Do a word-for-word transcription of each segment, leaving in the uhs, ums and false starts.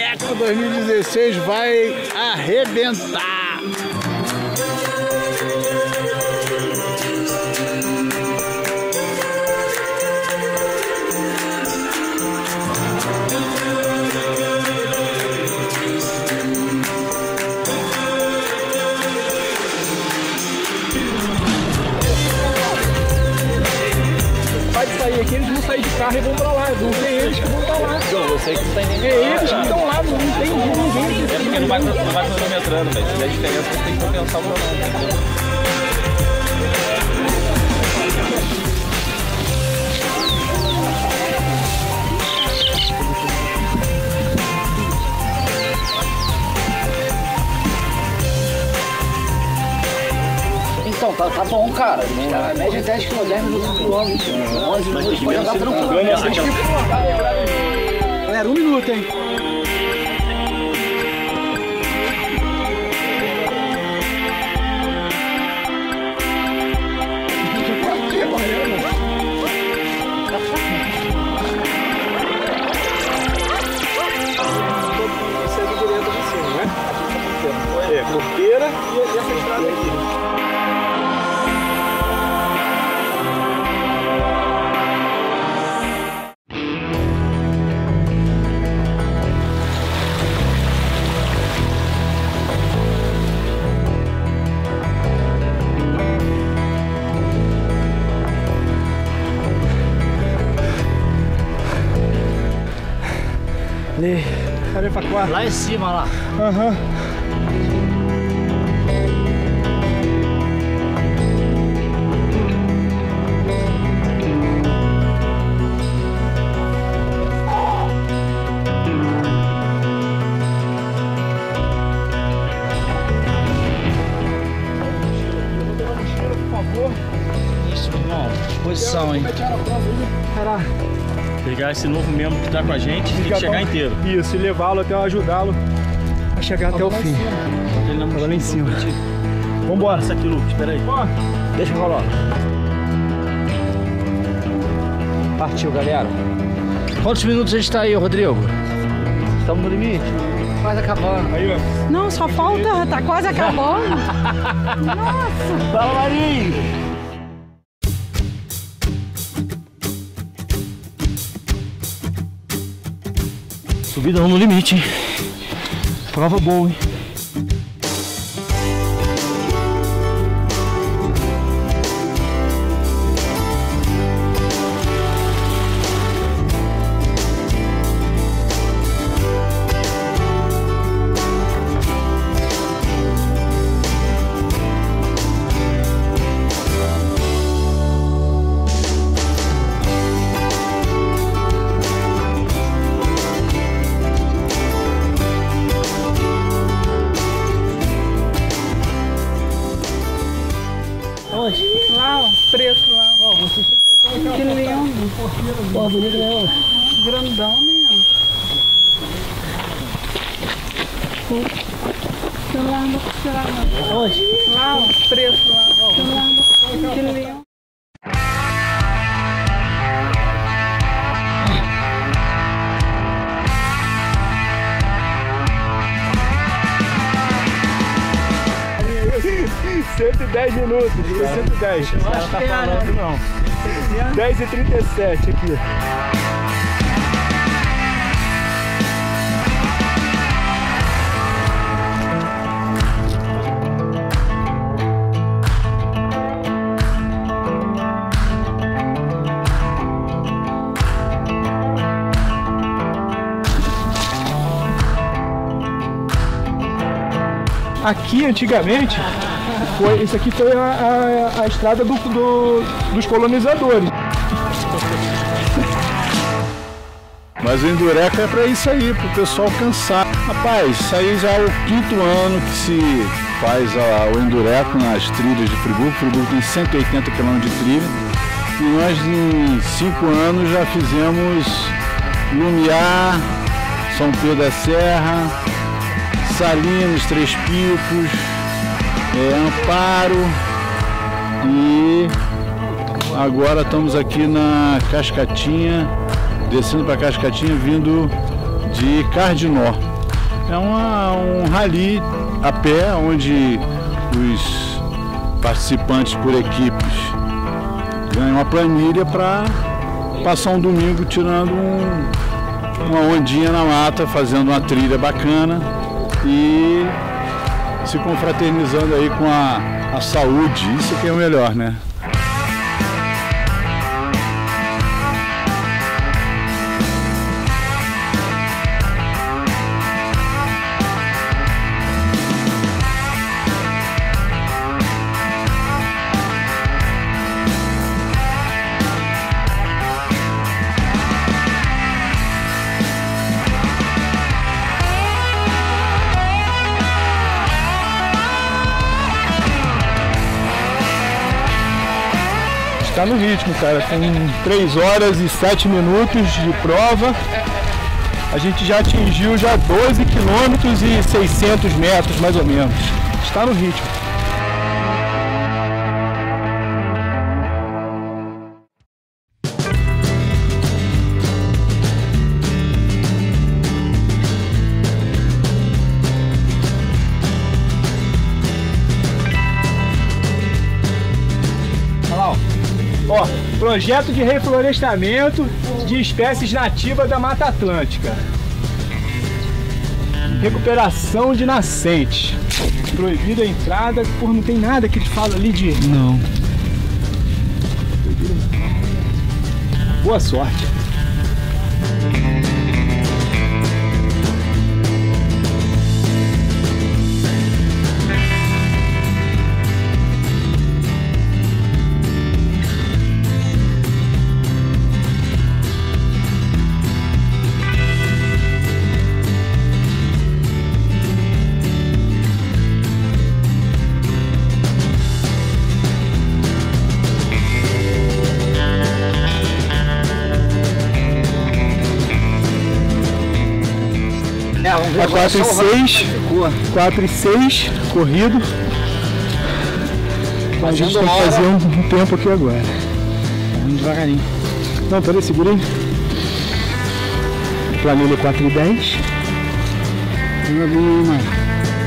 Dureca dois mil e dezesseis vai arrebentar. Aqui eles vão sair de carro e vão pra lá, vão ser eles que vão pra lá. Não, eu sei que não tem ninguém. É eles que estão lá, não tem ninguém. É porque não vai, não vai cronometrando, velho. Se der diferença, você tem que compensar o cronômetro. Então, tá, tá bom, cara. A média é dez quilômetros, dez minutos por quilômetro. onze minutos, pode andar tranquilo. Galera, um minuto, hein? É, Coqueira e essa estrada aqui. Ali. Cadê pra quatro? Lá em cima, lá. Aham. Isso, irmão. Posição, hein? Era Pegar esse novo membro que tá com a gente, tem que chegar inteiro. isso, e levá-lo até ajudá-lo a chegar até o fim. Tava lá em cima. Vambora. Essa aqui, Lucas, espera aí. Deixa eu rolar. Partiu, galera. Quantos minutos a gente tá aí, Rodrigo? Estamos no limite. Quase acabando. Aí, ó. Não, só falta, tá quase acabando. Nossa! Fala, Marinho! Subida no limite, hein? Prova boa, hein? Lá, ó, preto lá. Ó, que lindo. Pô, bonito, né? Grandão, né? Que lindo, que lindo. Onde? Lá, ó, preto lá. Que lindo, que lindo. cento e dez minutos, cento e dez. Não tá falando, não. dez e trinta e sete aqui. Aqui, antigamente, foi, isso aqui foi a, a, a estrada do, do, dos colonizadores. Mas o Endureca é pra isso aí, pro pessoal cansar. Rapaz, isso aí já é o quinto ano que se faz a, o Endureca nas trilhas de Friburgo. Friburgo tem cento e oitenta quilômetros de trilha. E nós em cinco anos já fizemos Lumiar, São Pedro da Serra, Salinas, Três Picos, é, Amparo e agora estamos aqui na Cascatinha, descendo para Cascatinha, vindo de Cardinó. É uma, um rally a pé, onde os participantes por equipes ganham uma planilha para passar um domingo tirando um, uma ondinha na mata, fazendo uma trilha bacana e se confraternizando aí com a, a saúde. Isso que é o melhor, né? Tá no ritmo, cara. Tem três horas e sete minutos de prova. A gente já atingiu já doze quilômetros e seiscentos metros, mais ou menos. Está no ritmo. Ó, projeto de reflorestamento de espécies nativas da Mata Atlântica. Recuperação de nascentes. Proibida a entrada, por não tem nada que te fala ali de... Não. Boa sorte. A quatro e seis, quatro e seis, corrido. A gente tem que fazer um, um tempo aqui agora. Vamos devagarinho. Não, peraí, segura aí. Planilha quatro e dez. Mano.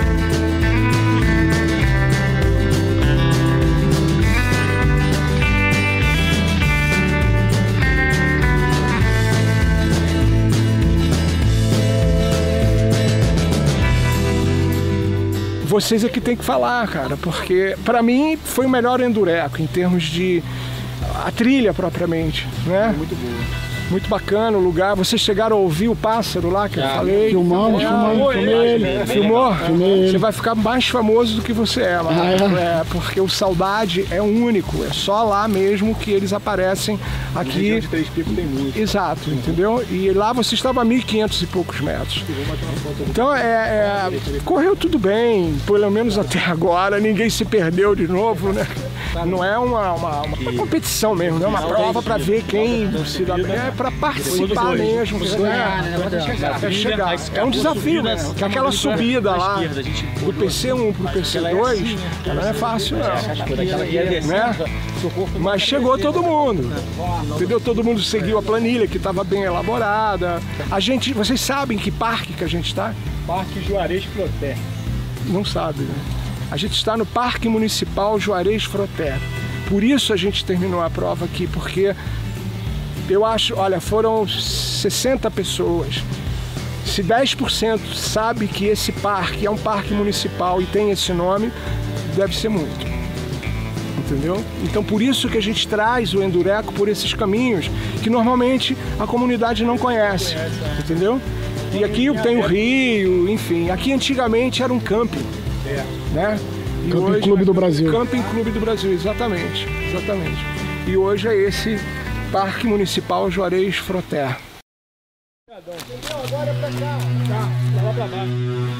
Vocês aqui tem que falar, cara, porque pra mim foi o melhor Endureco em termos de a trilha propriamente, né? Muito boa. Muito bacana o lugar. Vocês chegaram a ouvir o pássaro lá que eu falei? Filmamos, filmamos, filmei ele. Filmou? Filmei ele. Você vai ficar mais famoso do que você é, mano. Ah, é? É, porque o Saudade é único. É só lá mesmo que eles aparecem aqui. De Três Picos tem muito. Exato, entendeu? E lá você estava a mil e quinhentos e poucos metros. Então, é, é, correu tudo bem, pelo menos até agora. Ninguém se perdeu de novo, né? Não é uma, uma, uma competição mesmo, não é uma prova para ver quem se dá bem, é para participar mesmo. É chegar. É um desafio, né? Que aquela subida lá do P C um pro P C dois, não é fácil, não. Né? Mas chegou todo mundo, entendeu? Todo mundo seguiu a planilha que estava bem elaborada. A gente, vocês sabem que parque que a gente está? Parque Juarez Froté. Não sabe, né? A gente está no Parque Municipal Juarez Froté. Por isso a gente terminou a prova aqui, porque eu acho, olha, foram sessenta pessoas. Se dez por cento sabe que esse parque é um parque municipal e tem esse nome, deve ser muito. Entendeu? Então por isso que a gente traz o Endureco por esses caminhos que normalmente a comunidade não conhece, entendeu? E aqui tem o rio, enfim. Aqui antigamente era um camping. É. Né? E Camping hoje, Clube do Brasil. Camping Clube do Brasil, exatamente, exatamente. E hoje é esse Parque Municipal Juarez Froté. Agora é pra cá, tá, lá pra baixo.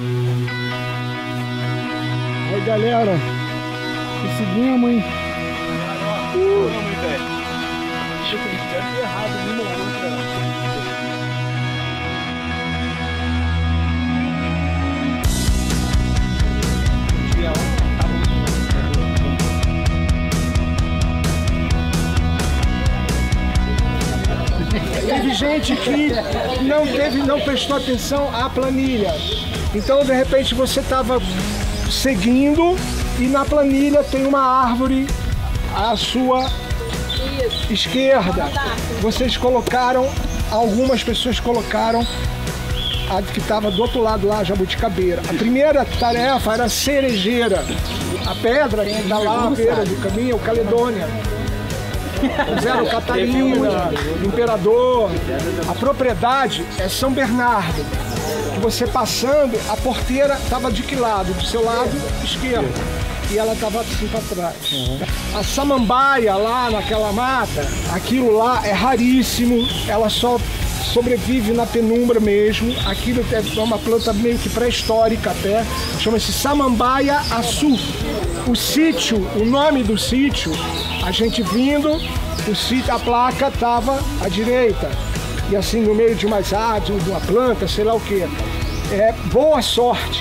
Aí galera, conseguimos, hein? Uh, não, muito bem. Achei que a gente deve ter errado, nem não, cara. Teve gente que não teve, não prestou atenção à planilha. Então, de repente, você estava seguindo e na planilha tem uma árvore à sua esquerda. Vocês colocaram, algumas pessoas colocaram a que estava do outro lado lá, jabuticabeira. A primeira tarefa era cerejeira. A pedra que está lá à beira do caminho é o Caledônia. Zero Catarina, Imperador. A propriedade é São Bernardo. Que você passando, a porteira estava de que lado? Do seu lado esquerdo. E ela estava assim para trás. Uhum. A samambaia lá naquela mata, aquilo lá é raríssimo. Ela só sobrevive na penumbra mesmo. Aquilo é uma planta meio que pré-histórica até. Chama-se samambaia açu. O sítio, o nome do sítio, a gente vindo, o sítio, a placa estava à direita. E assim, no meio de umas árvores, de uma planta, sei lá o que. É boa sorte.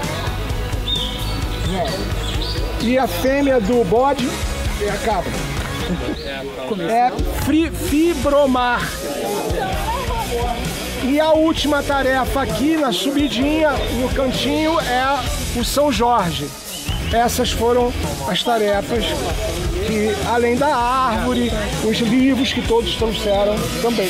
É. E a fêmea do bode é a cabra. É fri, fibromar. E a última tarefa aqui na subidinha, no cantinho, é o São Jorge. Essas foram as tarefas que, além da árvore, os livros que todos trouxeram também.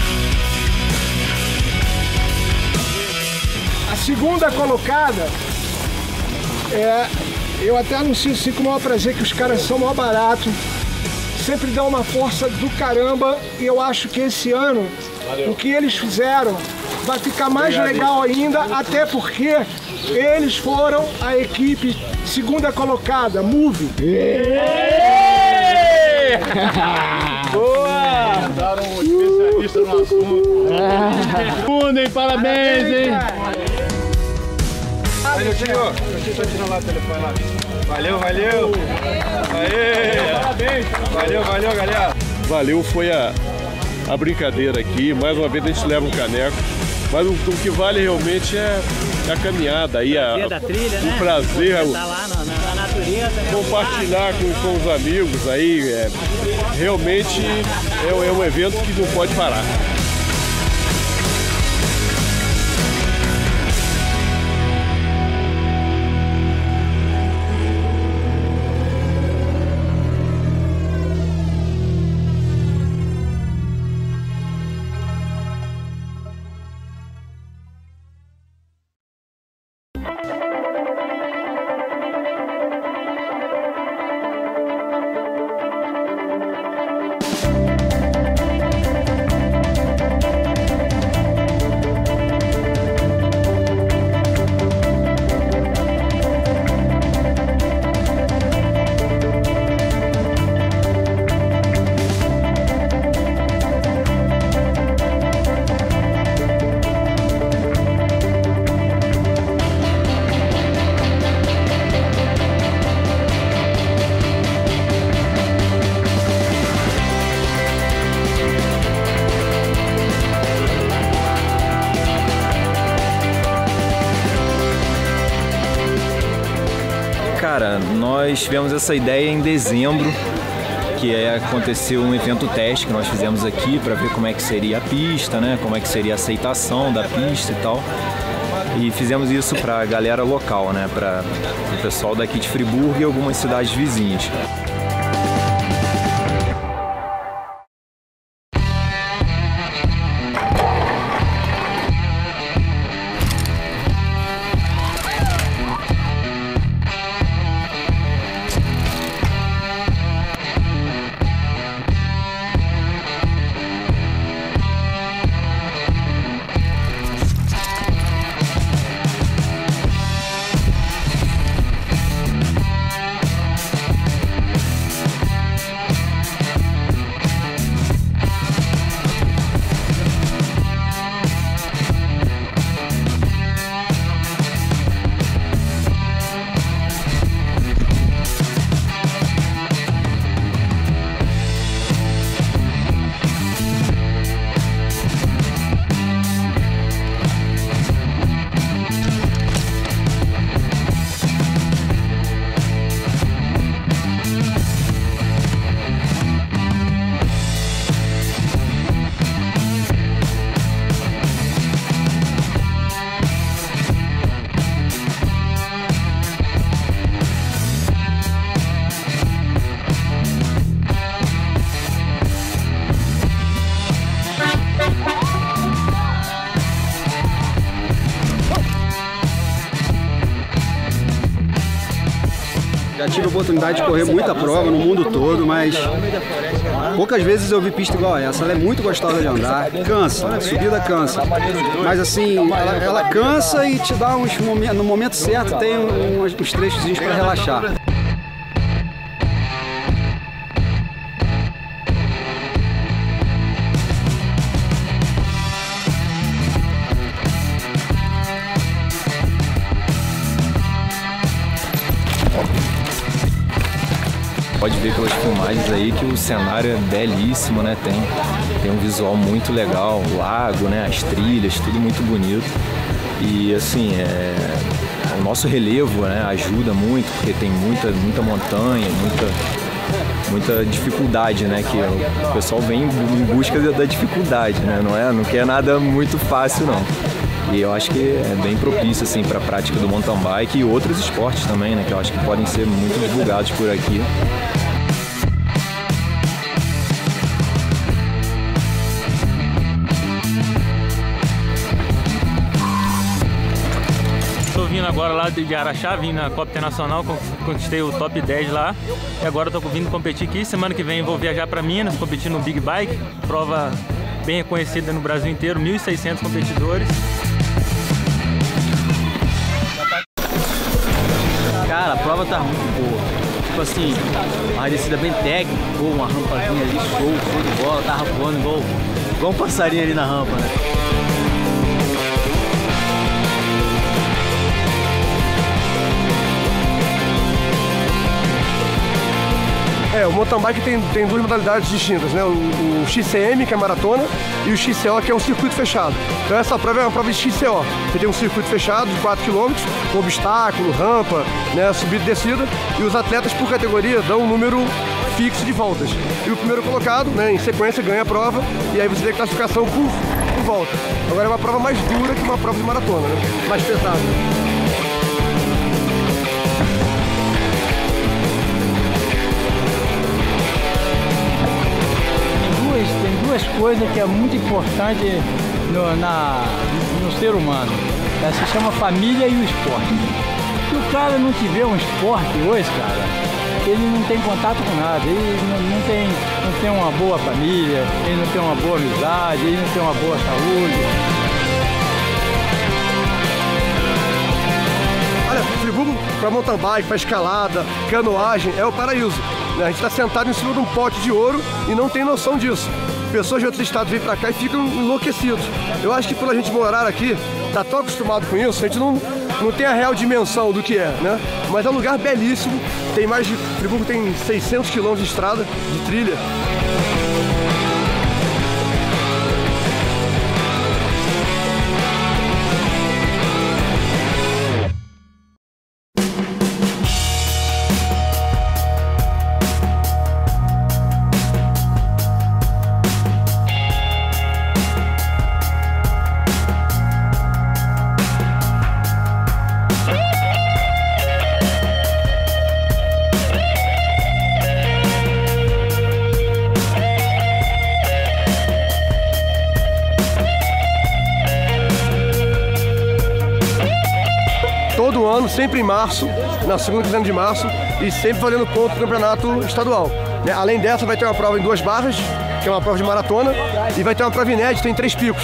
A segunda colocada é, eu até anuncio assim com o maior prazer que os caras são mó barato, sempre dão uma força do caramba, e eu acho que esse ano o que eles fizeram vai ficar mais legal ainda, até porque eles foram a equipe segunda colocada, Move. Boa! Mandaram um especialista no assunto. Fundem, parabéns, hein? Valeu, tio. Deixa eu tirar lá o telefone lá. Valeu, valeu. Aê! Parabéns. Valeu, valeu, galera. Valeu, foi a, a brincadeira aqui. Mais uma vez a gente leva um caneco. Mas o, o que vale realmente é a caminhada. Aí a, o prazer da trilha, né? O prazer. Estar lá na, na natureza. Né? Compartilhar com, com os amigos aí. É, realmente é, é um evento que não pode parar. Cara, nós tivemos essa ideia em dezembro, que é acontecer um evento teste que nós fizemos aqui para ver como é que seria a pista, né? Como é que seria a aceitação da pista e tal. E fizemos isso para a galera local, né? Para o pessoal daqui de Friburgo e algumas cidades vizinhas. Já tive a oportunidade de correr muita prova no mundo todo, mas poucas vezes eu vi pista igual a essa. Ela é muito gostosa de andar, cansa, a subida cansa. Mas assim, ela, ela cansa e te dá uns momentos, no momento certo tem uns, uns trechozinhos para relaxar. Pode ver pelas filmagens aí que o cenário é belíssimo, né? Tem, tem um visual muito legal, o lago, né? As trilhas, tudo muito bonito. E assim, é, o nosso relevo, né? Ajuda muito, porque tem muita, muita montanha, muita, muita dificuldade, né? Que o pessoal vem em busca da dificuldade, né? Não é, não quer nada muito fácil, não. E eu acho que é bem propício assim para a prática do mountain bike e outros esportes também, né? Que eu acho que podem ser muito divulgados por aqui. Estou vindo agora lá de Araxá, vim na Copa Internacional, conquistei o top dez lá. E agora estou vindo competir aqui. Semana que vem vou viajar para Minas, competir no Big Bike. Prova bem reconhecida no Brasil inteiro, mil e seiscentos competidores. Cara, a prova tá muito boa. Tipo assim, uma descida bem técnica, uma rampazinha ali, show, show de bola, tava voando igual, igual um passarinho ali na rampa, né? É, o mountain bike tem, tem duas modalidades distintas, né? O, o X C M, que é maratona, e o X C O, que é um circuito fechado. Então essa prova é uma prova de X C O. Você tem um circuito fechado de quatro quilômetros, com obstáculo, rampa, né? Subida e descida, e os atletas por categoria dão um número fixo de voltas. E o primeiro colocado, né, em sequência, ganha a prova, e aí você tem a classificação por, por volta. Agora é uma prova mais dura que uma prova de maratona, né? Mais pesada. Tem duas coisas que é muito importante no, na, no ser humano. Ela se chama família e o esporte. Se o cara não tiver um esporte hoje, cara, ele não tem contato com nada, ele não, não, tem, não tem uma boa família, ele não tem uma boa amizade, ele não tem uma boa saúde. Olha, Friburgo para mountain bike, para escalada, canoagem, é o paraíso. A gente está sentado em cima de um pote de ouro e não tem noção disso. Pessoas de outros estados vêm para cá e ficam enlouquecidos. Eu acho que pela gente morar aqui, tá tão acostumado com isso, a gente não, não tem a real dimensão do que é, né? Mas é um lugar belíssimo, tem mais de... Friburgo tem seiscentos quilômetros de estrada, de trilha. Todo ano, sempre em março, na segunda quinzena de março, e sempre valendo ponto do campeonato estadual. Além dessa, vai ter uma prova em Duas Barras, que é uma prova de maratona, e vai ter uma prova inédita em Três Picos.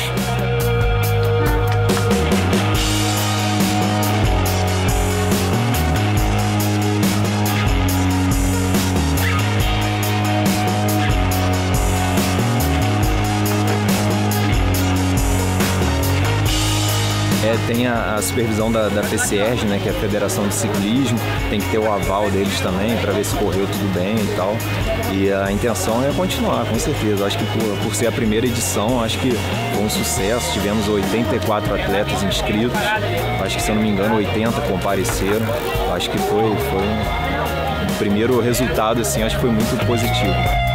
É, tem a, a supervisão da, da F C E R G, né, que é a Federação de Ciclismo, tem que ter o aval deles também para ver se correu tudo bem e tal. E a intenção é continuar, com certeza. Acho que por, por ser a primeira edição, acho que foi um sucesso. Tivemos oitenta e quatro atletas inscritos, acho que, se eu não me engano, oitenta compareceram. Acho que foi, foi um, um primeiro resultado, assim, acho que foi muito positivo.